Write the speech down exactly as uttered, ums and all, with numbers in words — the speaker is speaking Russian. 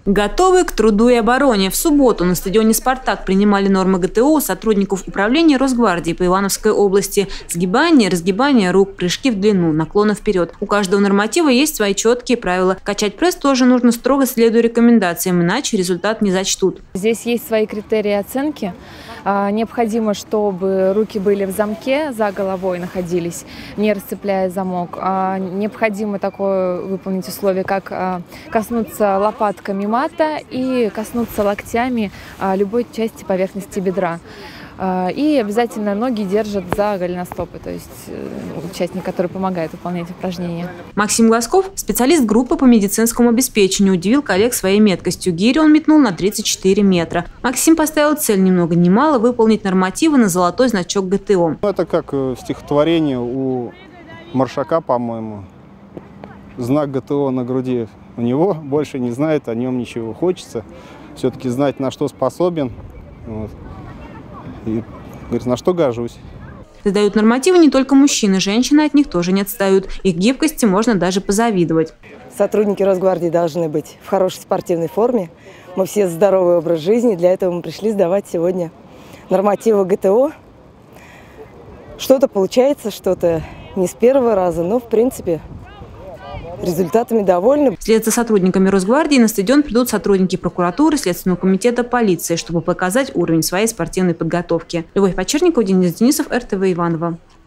Готовы к труду и обороне. В субботу на стадионе «Спартак» принимали нормы ГТО у сотрудников управления Росгвардии по Ивановской области. Сгибание, разгибание рук, прыжки в длину, наклоны вперед. У каждого норматива есть свои четкие правила. Качать пресс тоже нужно строго следуя рекомендациям, иначе результат не зачтут. Здесь есть свои критерии оценки. Необходимо, чтобы руки были в замке, за головой находились, не расцепляя замок. Необходимо такое выполнить условие, как коснуться лопатками мата и коснуться локтями любой части поверхности бедра. И обязательно ноги держат за голеностопы, то есть участник, который помогает выполнять упражнения. Максим Глазков, специалист группы по медицинскому обеспечению, удивил коллег своей меткостью. Гири он метнул на тридцать четыре метра. Максим поставил цель ни много ни мало выполнить нормативы на золотой значок ГТО. Это как стихотворение у Маршака, по-моему. Знак ГТО на груди у него, больше не знает о нем ничего. Хочется все-таки знать, на что способен. Вот. И говорит, на что гожусь. Сдают нормативы не только мужчины, женщины от них тоже не отстают. Их гибкости можно даже позавидовать. Сотрудники Росгвардии должны быть в хорошей спортивной форме. Мы все здоровый образ жизни, для этого мы пришли сдавать сегодня нормативы ГТО. Что-то получается, что-то не с первого раза, но в принципе результатами довольны. Вслед за сотрудниками Росгвардии на стадион придут сотрудники прокуратуры, Следственного комитета, полиции, чтобы показать уровень своей спортивной подготовки. Любовь Почерникова, Денис Денисов, эр тэ вэ Иваново.